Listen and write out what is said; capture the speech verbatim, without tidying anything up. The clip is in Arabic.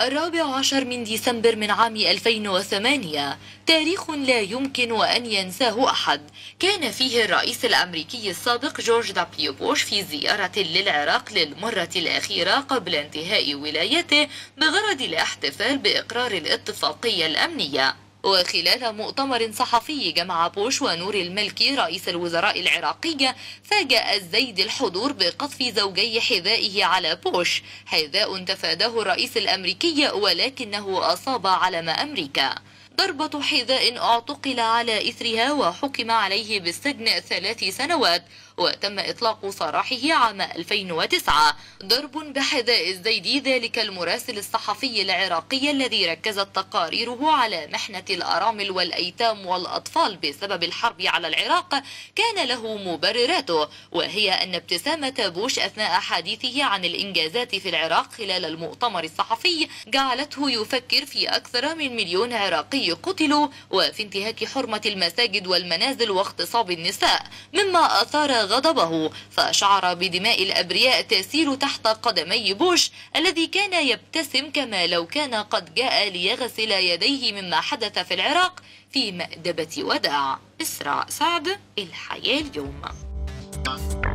الرابع عشر من ديسمبر من عام ألفين وثمانية، تاريخ لا يمكن أن ينساه أحد. كان فيه الرئيس الأمريكي السابق جورج دبليو بوش في زيارة للعراق للمرة الأخيرة قبل انتهاء ولايته بغرض الاحتفال بإقرار الاتفاقية الأمنية. وخلال مؤتمر صحفي جمع بوش ونور المالكي رئيس الوزراء العراقي، فاجأ الزيد الحضور بقذف زوجي حذائه على بوش، حذاء تفاداه الرئيس الأمريكي ولكنه أصاب علم أمريكا. ضربة حذاء اعتقل على إثرها وحكم عليه بالسجن ثلاث سنوات، وتم إطلاق سراحه عام ألفين وتسعة. ضرب بحذاء الزيدي، ذلك المراسل الصحفي العراقي الذي ركزت تقاريره على محنة الأرامل والأيتام والأطفال بسبب الحرب على العراق، كان له مبرراته، وهي أن ابتسامة بوش أثناء حديثه عن الإنجازات في العراق خلال المؤتمر الصحفي جعلته يفكر في أكثر من مليون عراقي قتلوا، وفي انتهاك حرمة المساجد والمنازل واغتصاب النساء، مما أثار غضبه، فشعر بدماء الأبرياء تسيل تحت قدمي بوش الذي كان يبتسم كما لو كان قد جاء ليغسل يديه مما حدث في العراق في مأدبة وداع. إسراء سعد، الحياة اليوم.